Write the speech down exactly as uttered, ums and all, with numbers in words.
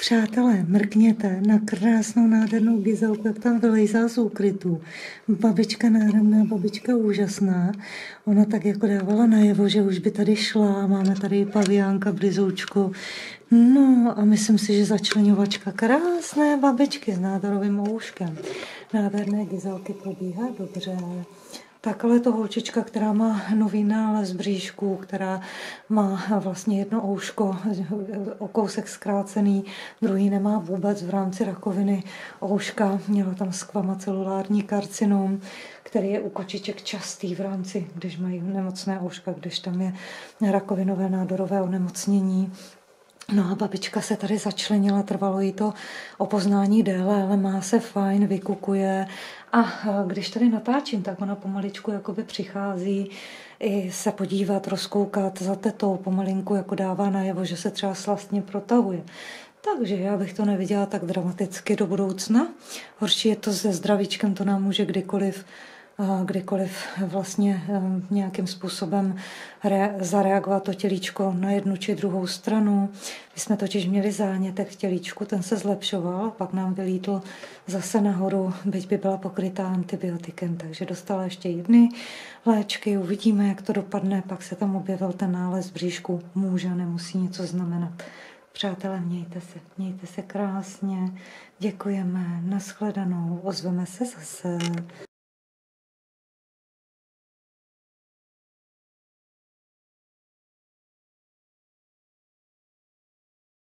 Přátelé, mrkněte na krásnou nádhernou Gizelku, jak tam vylejzá z úkrytu. Babička nádherná, babička úžasná. Ona tak jako dávala najevo, že už by tady šla. Máme tady paviánka, brizoučku. No a myslím si, že začlenovačka krásné babičky s nádorovým ouškem. Nádherné Gizelky probíhá dobře. Takhle to holčička, která má nový nález bříšku, která má vlastně jedno ouško, o kousek zkrácený, druhý nemá vůbec v rámci rakoviny ouška. Měla tam skvamacelulární karcinom, který je u kočiček častý v rámci, když mají nemocné ouška, když tam je rakovinové nádorové onemocnění. No a babička se tady začlenila, trvalo jí to o poznání déle, ale má se fajn, vykukuje. A když tady natáčím, tak ona pomaličku jakoby přichází i se podívat, rozkoukat za tetou, pomalinku jako dává najevo, že se třeba slastně protahuje. Takže já bych to neviděla tak dramaticky do budoucna. Horší je to se zdravíčkem, to nám může kdykoliv kdykoliv vlastně nějakým způsobem zareagovat to tělíčko na jednu či druhou stranu. My jsme totiž měli zánětek v tělíčku, ten se zlepšoval, pak nám vylítl zase nahoru, byť by byla pokrytá antibiotikem, takže dostala ještě jedny léčky, uvidíme, jak to dopadne, pak se tam objevil ten nález v bříšku, může, nemusí něco znamenat. Přátelé, mějte se, mějte se krásně, děkujeme, nashledanou, ozveme se zase.